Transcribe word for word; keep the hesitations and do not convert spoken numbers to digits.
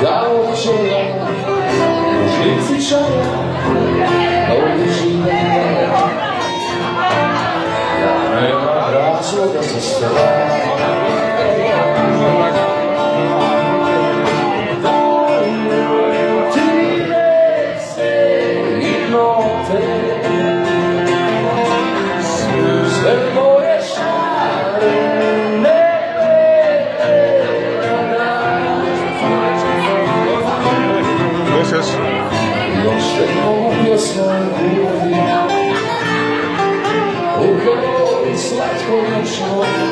Dao čela, u žlici čaja, a u dužine nema razloga za strah. Sve moje šarene još jednom pjesma gubi u kroj slatko noćno.